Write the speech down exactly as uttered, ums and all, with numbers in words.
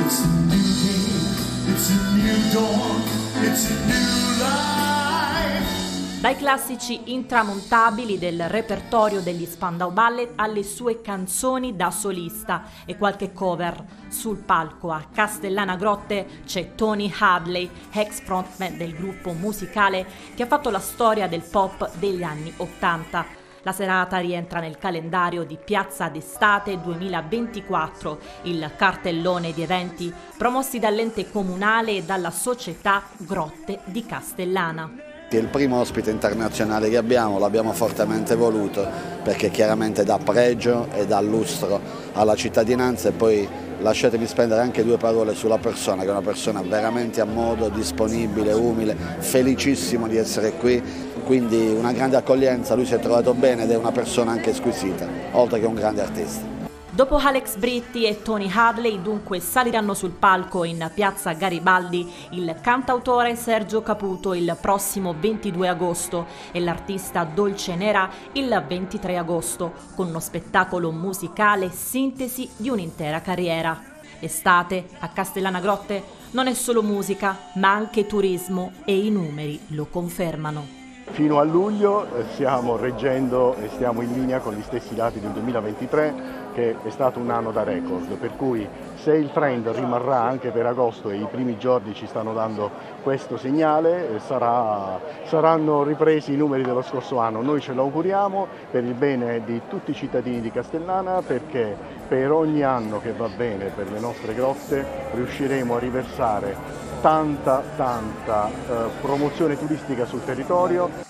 It's a new day, it's a new dawn, it's a new life. Dai classici intramontabili del repertorio degli Spandau Ballet alle sue canzoni da solista e qualche cover. Sul palco a Castellana Grotte c'è Tony Hadley, ex frontman del gruppo musicale che ha fatto la storia del pop degli anni ottanta. La serata rientra nel calendario di Piazza d'Estate duemilaventiquattro, il cartellone di eventi promossi dall'ente comunale e dalla società Grotte di Castellana. È il primo ospite internazionale che abbiamo, l'abbiamo fortemente voluto perché chiaramente dà pregio e dà lustro alla cittadinanza e poi lasciatemi spendere anche due parole sulla persona, che è una persona veramente a modo, disponibile, umile, felicissimo di essere qui, quindi una grande accoglienza, lui si è trovato bene ed è una persona anche squisita, oltre che un grande artista. Dopo Alex Britti e Tony Hadley dunque saliranno sul palco in piazza Garibaldi il cantautore Sergio Caputo il prossimo ventidue agosto e l'artista Dolce Nera il ventitré agosto, con uno spettacolo musicale sintesi di un'intera carriera. L'estate a Castellana Grotte non è solo musica, ma anche turismo e i numeri lo confermano. Fino a luglio stiamo reggendo e stiamo in linea con gli stessi dati del duemilaventitré, che è stato un anno da record, per cui se il trend rimarrà anche per agosto e i primi giorni ci stanno dando questo segnale, sarà, saranno ripresi i numeri dello scorso anno. Noi ce lo auguriamo per il bene di tutti i cittadini di Castellana, perché per ogni anno che va bene per le nostre grotte riusciremo a riversare tanta tanta eh, promozione turistica sul territorio.